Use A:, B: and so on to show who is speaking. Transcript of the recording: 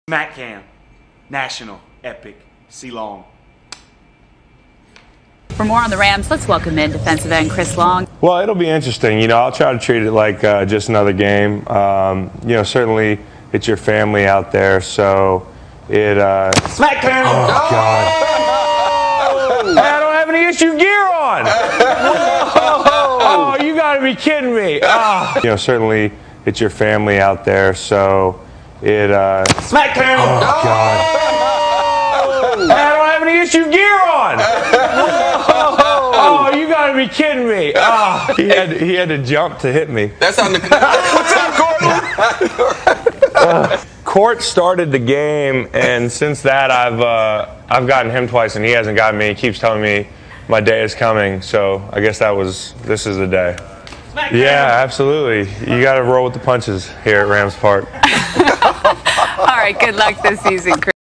A: SmackCam, National, Epic, C-Long.
B: For more on the Rams, let's welcome in defensive end Chris Long.
C: Well, it'll be interesting. You know, I'll try to treat it like just another game. You know, certainly it's your family out there, so it.
A: SmackCam!
C: Oh, God. Hey, I don't have any issue gear on! Oh, you gotta be kidding me. Oh. You know, certainly it's your family out there, so it.
A: SmackCam!
C: Oh, God. Hey, I don't have any issue gear on! Oh, you gotta be kidding me. Oh. He had to jump to hit me.
D: That's on the. What's up, Gordon?
C: Court started the game, and since that I've gotten him twice, and he hasn't gotten me. He keeps telling me my day is coming, so I guess this is the day. Yeah, absolutely. You got to roll with the punches here at Rams Park.
B: All right, good luck this season, Chris.